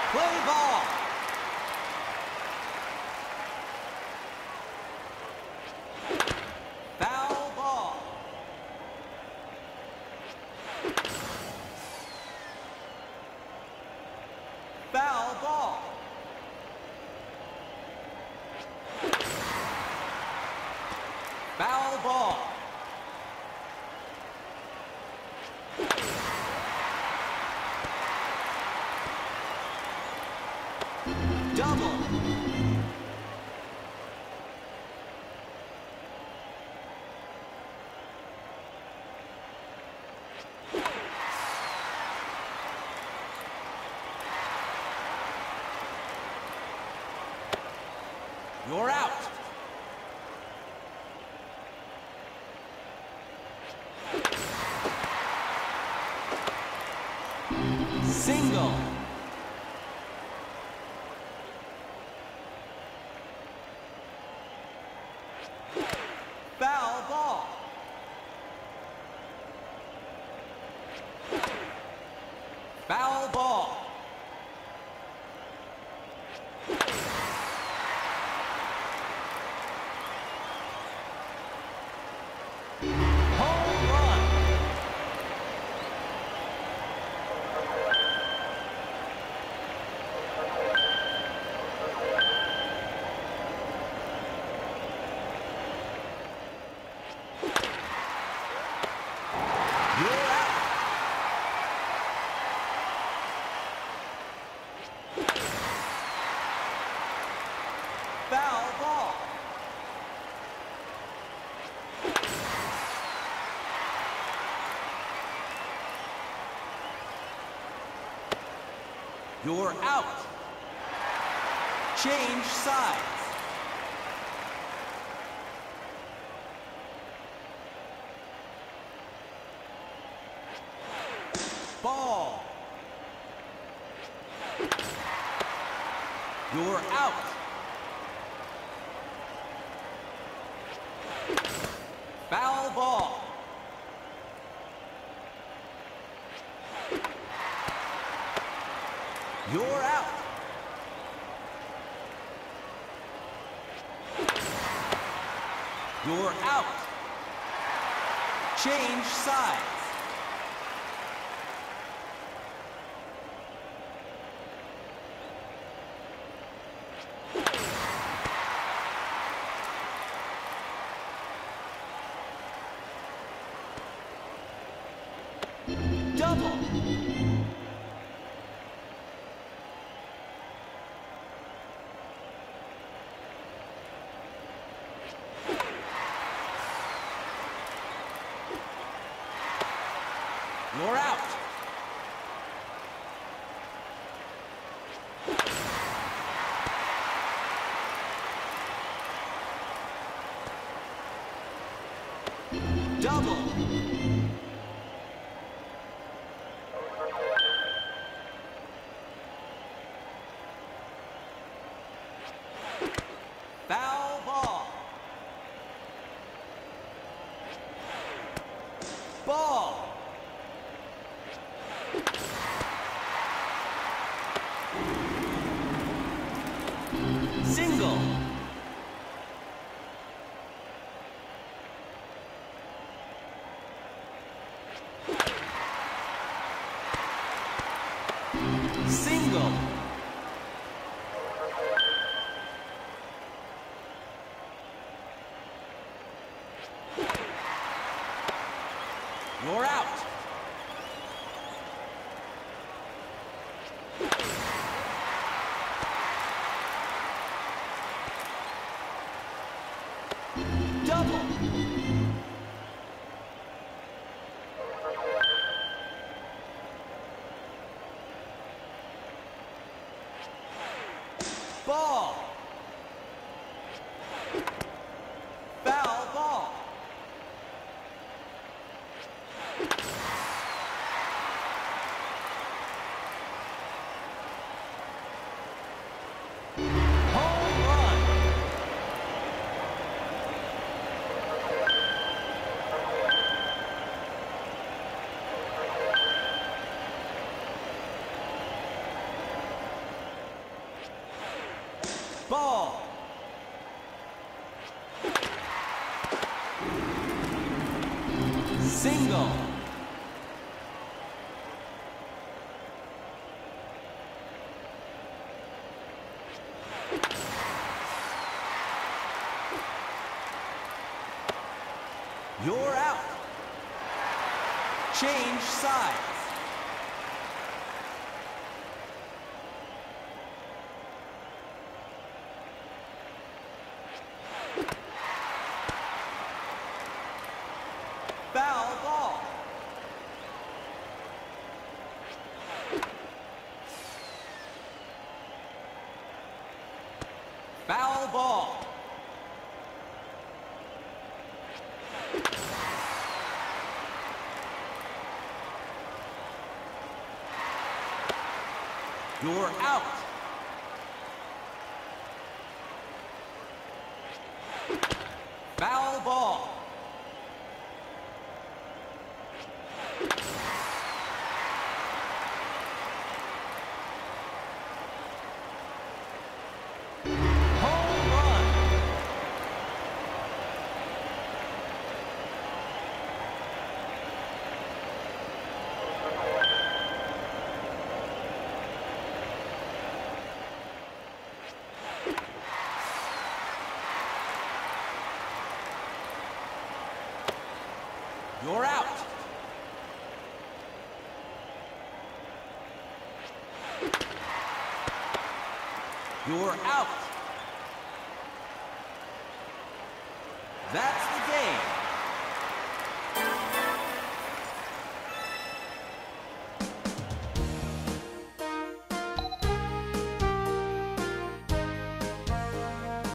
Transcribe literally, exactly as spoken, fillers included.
Play ball. Foul ball. Foul ball. Foul ball. Double. You're out. Single. Foul ball. Foul ball. Home run. You're out. Foul ball. You're out. Change sides. Ball. You're out. Foul ball. You're out. You're out. Change sides. Double. You're out. Double. Foul ball. Ball. Single. Single. You're out. Double. Ball. Foul ball. Home run. Ball. Single. You're out. Change sides. Foul ball. Foul ball. You're out. Foul ball. Home run. You're out. You're out. That's the game.